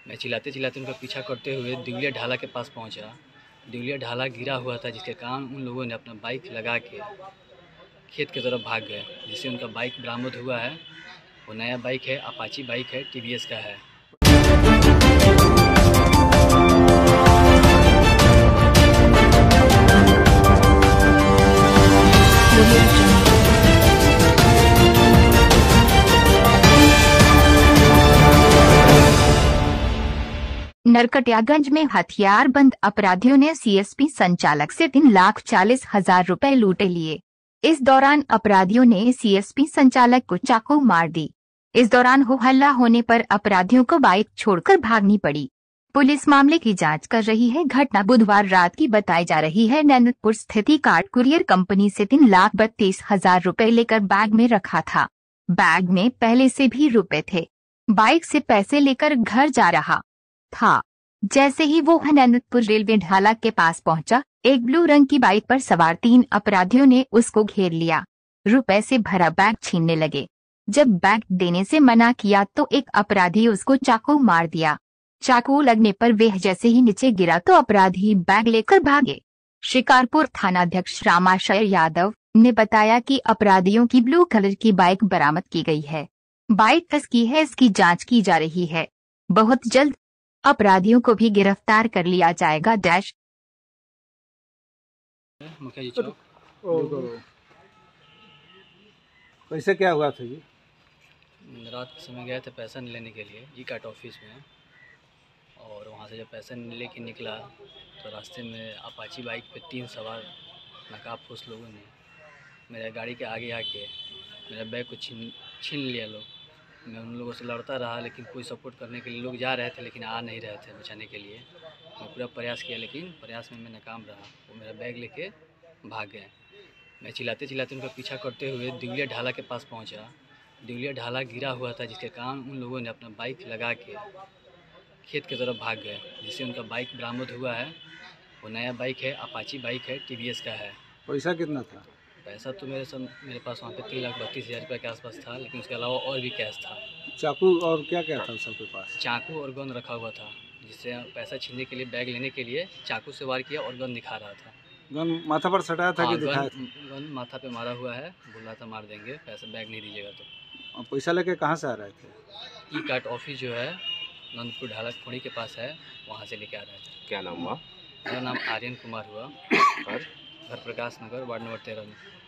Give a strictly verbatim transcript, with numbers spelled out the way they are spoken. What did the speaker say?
मैं चिल्लाते चिल्लाते उनका पीछा करते हुए दिवलिया ढाला के पास पहुंचा। दिवलिया ढाला गिरा हुआ था, जिसके कारण उन लोगों ने अपना बाइक लगा के खेत की तरफ भाग गए, जिससे उनका बाइक बरामद हुआ है। वो नया बाइक है, अपाची बाइक है, टी वी एस का है। नरकटियागंज में हथियारबंद अपराधियों ने सी एस पी संचालक से तीन लाख चालीस हजार रुपए लूटे लिए। इस दौरान अपराधियों ने सी एस पी संचालक को चाकू मार दी। इस दौरान हो हल्ला होने पर अपराधियों को बाइक छोड़कर भागनी पड़ी। पुलिस मामले की जांच कर रही है। घटना बुधवार रात की बताई जा रही है। नैनपुर स्थित कार्ड कुरियर कंपनी से तीन लाख बत्तीस हजार रुपए लेकर बैग में रखा था। बैग में पहले से भी रुपए थे। बाइक से पैसे लेकर घर जा रहा था। जैसे ही वो नैनपुर रेलवे ढाला के पास पहुंचा, एक ब्लू रंग की बाइक पर सवार तीन अपराधियों ने उसको घेर लिया। रुपए से भरा बैग छीनने लगे। जब बैग देने से मना किया तो एक अपराधी उसको चाकू मार दिया। चाकू लगने पर वह जैसे ही नीचे गिरा तो अपराधी बैग लेकर भागे। शिकारपुर थानाध्यक्ष रामाशय यादव ने बताया कि अपराधियों की ब्लू कलर की बाइक बरामद की गई है। बाइक किसकी है, इसकी जांच की जा रही है। बहुत जल्द अपराधियों को भी गिरफ्तार कर लिया जाएगा। डैश मुखिया जी चौक। कैसे क्या हुआ था जी? रात के समय गए थे पैसा लेने के लिए ई कार्ट ऑफिस में, और वहाँ से जब पैसा लेके निकला तो रास्ते में अपाची बाइक पे तीन सवार नकाबपोश लोगों ने मेरे गाड़ी के आगे आके मेरा बैग को छीन छीन लिया लोग। मैं उन लोगों से लड़ता रहा, लेकिन कोई सपोर्ट करने के लिए लोग जा रहे थे, लेकिन आ नहीं रहे थे बचाने के लिए। मैं पूरा प्रयास किया, लेकिन प्रयास में मैं नाकाम रहा। वो मेरा बैग लेके भाग गए। मैं चिल्लाते चिल्लाते उनका पीछा करते हुए दिवलिया ढाला के पास पहुंचा। दिवलिया ढाला गिरा हुआ था, जिसके कारण उन लोगों ने अपना बाइक लगा के खेत की तरफ भाग गए, जिससे उनका बाइक बरामद हुआ है। वो नया बाइक है, अपाची बाइक है, टी वी एस का है। पैसा कितना था? पैसा तो मेरे सब मेरे पास वहाँ पे तीन लाख बत्तीस हज़ार रुपये के आसपास था, लेकिन उसके अलावा और भी कैश था। चाकू और क्या क्या था सबके पास? चाकू और गन रखा हुआ था, जिससे पैसा छीनने के लिए बैग लेने के लिए चाकू से वार किया और गन दिखा रहा था। गन माथा पर सटाया था? हाँ, कि दिखाया गन गन माथा पे मारा हुआ है। बोल रहा था मार देंगे, पैसा बैग नहीं दीजिएगा तो। और पैसा लेके कहाँ से आ रहे थे? ई कार्ट ऑफिस जो है नंदपुर ढाला खोड़ी के पास है, वहाँ से लेके आ रहे थे। क्या नाम हुआ? मेरा नाम आर्यन कुमार हुआ। घर घर प्रकाश नगर, वार्ड नंबर तेरह में।